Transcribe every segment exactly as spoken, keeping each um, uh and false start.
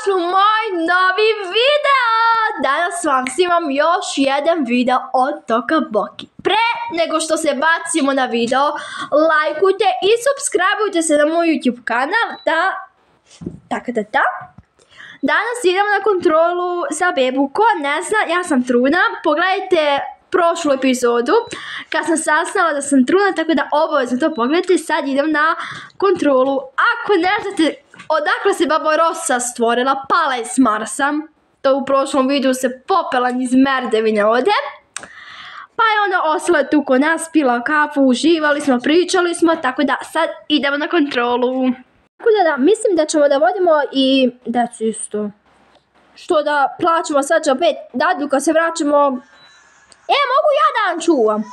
dobrodošli u moj novi video! Danas vam snimam još jedan video od Toka Boki. Pre nego što se bacimo na video, lajkujte i subscribeujte se na moj YouTube kanal da... Tako da da. Danas idemo na kontrolu za bebu. Ko ne zna, ja sam trudna. Pogledajte prošlu epizodu kad sam saznala da sam trudna, tako da obavezno to pogledajte. Sad idem na kontrolu. Ako ne znate odakle se baba Rosa stvorila, pala je s Marsa. To u prošlom videu se popela iz merdevine ovdje. Pa je ona ostala tu kod nas, pila kafu, uživali smo, pričali smo, tako da sad idemo na kontrolu. Tako da da, mislim da ćemo da vodimo i decu isto. Što da plaćamo sad će opet dadu kad se vraćamo. E, mogu ja da vam čuvam?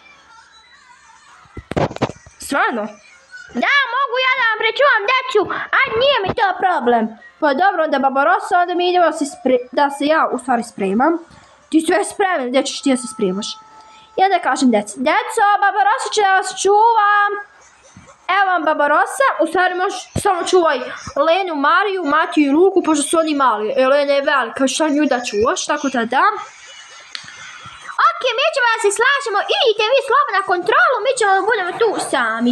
Stvarno? Da, mogu ja da vam prečuvam decu, a nije mi to problem. Pa dobro, onda baba Rosa, onda mi idemo se da se ja u stvari spremam. Ti sve spremam, gdje ćeš ti da se spremaš? I onda kažem deci, deco, baba Rosa će da vas čuva. Evo vam baba Rosa, u stvari možeš samo čuvaj Lenu, Mariju, Matiju i Luku, pošto su oni mali. Lena je velika, šta nju da čuvaš, tako da da. Ok, mi ćemo da se slažemo, idite vi slobodno na kontrolu, mi ćemo da budemo tu sami.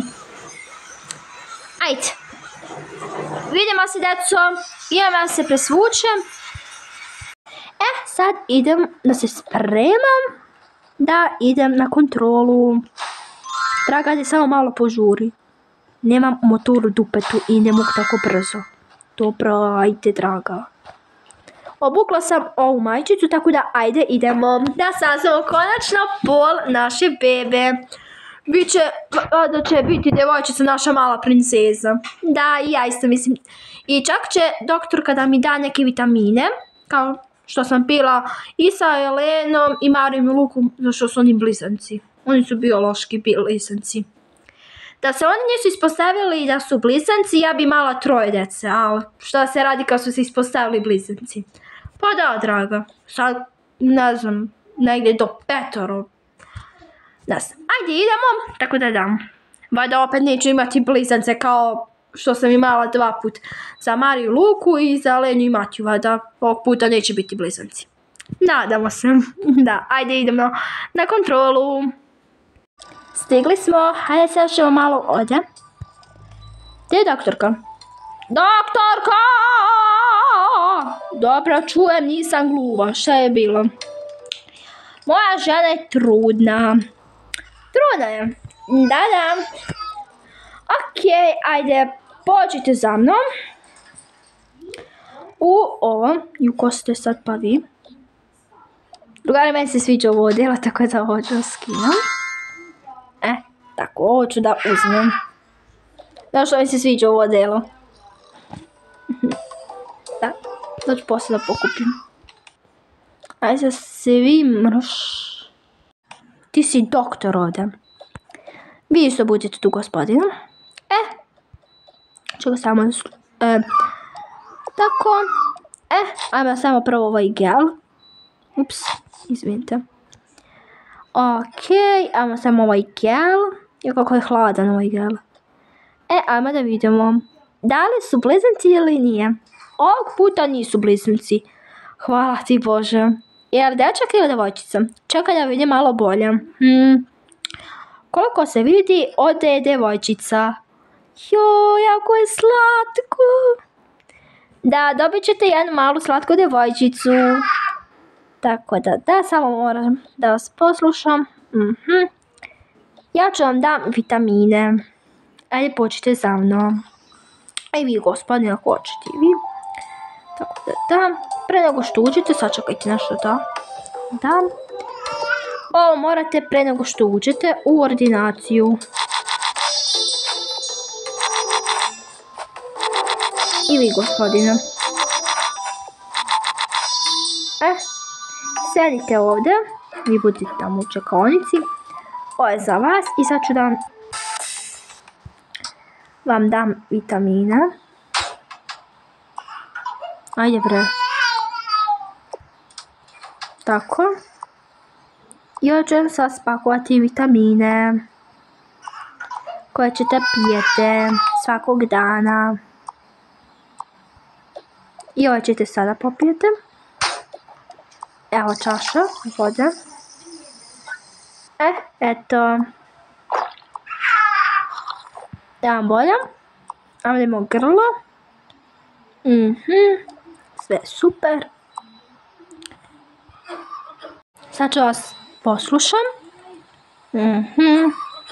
Ajde. Vidimo se, deco, idem da se presvučem. E, sad idem da se spremam, da idem na kontrolu. Draga, da samo malo požuri. Nemam motor u dupetu i ne mogu tako brzo. Dobro, ajde, draga. Obukla sam ovu majčicu, tako da ajde idemo da saznamo konačno pol naše bebe. Biće, da će biti djevojčica naša mala princeza. Da, i ja isto mislim. I čak će doktorka da mi da neke vitamine, kao što sam pila i sa Elenom i Marijom i Lukom, zašto su oni blizanci. Oni su biološki blizanci. Da se oni nisu ispostavili da su blizanci, ja bi imala troje dece, ali šta se radi kad su se ispostavili blizanci? Pa da, draga, sad, ne znam, negdje do petoro. Ne znam, ajde idemo, tako da dam. Valjda opet neću imati blizance kao što sam imala dva put za Mariju i Luku i za Lenju i Matiju, valjda ovog puta neće biti blizanci. Nadamo se, da, ajde idemo na kontrolu. Stigli smo, hajde se još malo ovdje. Gdje je doktorka? Doktorka! Dobro, čujem, nisam gluva, šta je bilo? Moja žena je trudna. Trudna je. Da, da. Ok, ajde, pođite za mnom. U ovo, i u ko ste sad pa vi? Drugari, meni se sviđa ovo odjela, tako da ovo ću skinem. E, tako, ovo ću da uzmem. Znaš što mi se sviđa ovo odjelo? Da, da ću poslije da pokupim. Ajde se vi mrš. Ti si doktor ovdje. Vi isto budete tu, gospodina. E, čekaj samo... E, tako. E, ajmo samo prvo ovaj gel. Ups, izvinite. Ok, ajmo samo ovaj gel. Jo, kako je hladan ovaj gel. E, ajmo da vidimo. Da li su blizanci ili nije? Ovog puta nisu blizanci. Hvala ti Bože. Je li dečak ili devojčica? Čekaj da vidim malo bolje. Hmm. Koliko se vidi, ovdje je devojčica. Joj, jako je slatko. Da, dobit ćete jednu malu slatku devojčicu. Tako da, da, samo moram da vas poslušam. Mm-hmm. Ja ću vam dam vitamine. Ajde, počite za mnom. I vi, gospodine, ako hoćete i vi. Tako da, da. Pre nego što uđete, sačekajte nešto da. Da. Ovo morate pre nego što uđete u ordinaciju. I vi, gospodine. E, sedite ovdje. Vi budete tamo u čekaonici. Ovo je za vas i sad ću da vam, vam dam vitamine. Ajde bre. Tako. I ja ću sad spakovati vitamine koje ćete pijete svakog dana. I ovo ćete sada popijete. Evo čaša vode. E, eto. Ja vam bolje. Avljamo grlo. Mhm. Sve super. Sad ću vas poslušam. Mhm.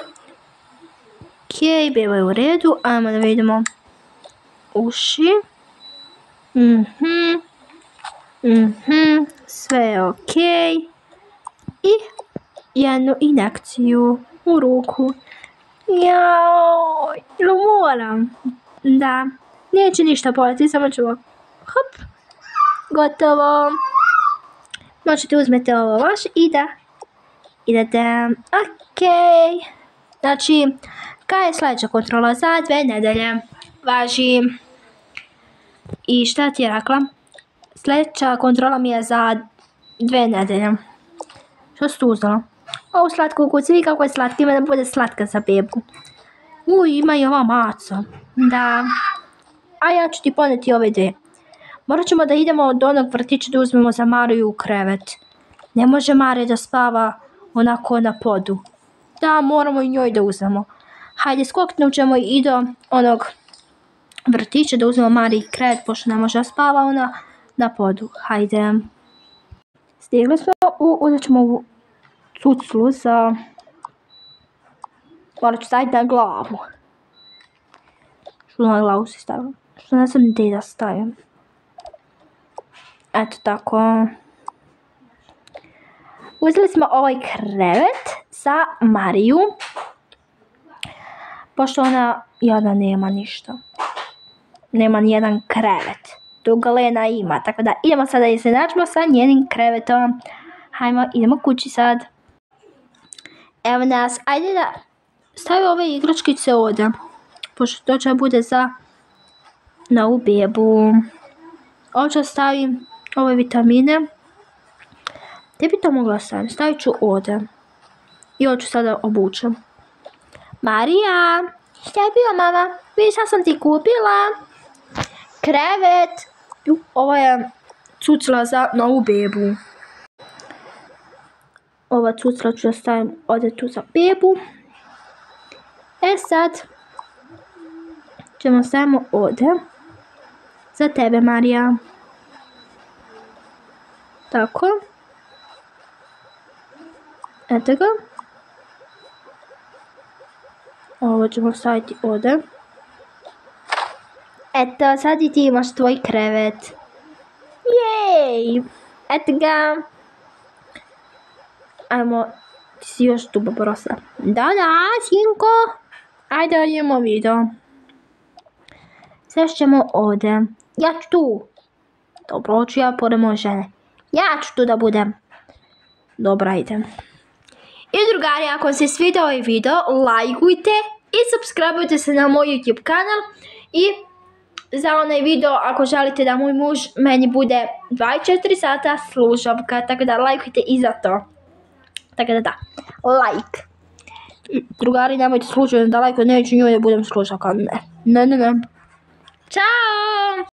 Ok, bilo je u redu. Ajmo da vidimo uši. Mhm. Mhm. Sve je ok. I jednu injekciju u ruku. Jaoj, ili moram? Da, neće ništa boliti, samo ću hop, gotovo. Možete uzmete ovo vaš i da idete, ok. Znači, kada je sljedeća kontrola? Za dve nedelje. Važi. I šta ti je rekla? Sljedeća kontrola mi je za dve nedelje. Što si tu uzela? Ovu slatku kuću, vidi kako je slatka, ima da bude slatka za bebu. Uj, ima i ova maca. Da. A ja ću ti poneti ove dve. Morat ćemo da idemo od onog vrtića da uzmemo za Mariju u krevet. Ne može Marija da spava onako na podu. Da, moramo i njoj da uzmemo. Hajde, skoknut ćemo i do onog vrtića da uzmemo Mariji krevet, pošto ne može da spava ona na podu. Hajde. Stigli smo, uzet ćemo ovu cuclu za... Morat ću staviti na glavu. Što na glavu si stavim? Što ne znam gdje da stavim. Eto tako. Uzeli smo ovaj krevet za Mariju. Pošto ona jadna nema ništa. Nema nijedan krevet. Tu Galena ima. Tako da idemo sada da se nađemo sa njenim krevetom. Hajmo, idemo kući sad. Evo nas. Ajde da stavim ove igračkice ovdje. Pošto to će bude za novu bebu. Ovdje stavim ove vitamine. Gdje bi to mogla stavim? Stavit ću ovdje. I ovo ću sada obučem. Marija, šta je bio mama? Vidiš šta sam ti kupila? Krevet. Ovo je cucla za novu bebu. Ova cucla ću da stavim ovdje tu za bebu. E sad ćemo stavimo ovdje. Za tebe, Marija. Tako. Eto ga. Ovo ćemo staviti ovdje. Eto, sad i ti imaš tvoj krevet. Jej! Eto ga. Ajmo, ti si još tu baborosa. Da, da, sinko. Ajde, odjemo video. Sve ćemo ovdje. Ja ću tu. Dobro, hoću ja pored moje žene. Ja ću tu da budem. Dobro, ajde. I drugari, ako vam se svidio ovaj video, lajkujte i subscribeujte se na moj YouTube kanal. I za onaj video, ako želite da moj muž meni bude dvadeset četiri sata slušavka, tako da lajkujte i za to. Tako da da, like. Drugari, nemojte slučajno da lajkujte, neću njoj da budem slušavka, ne. Ne, ne, ne. Ćao!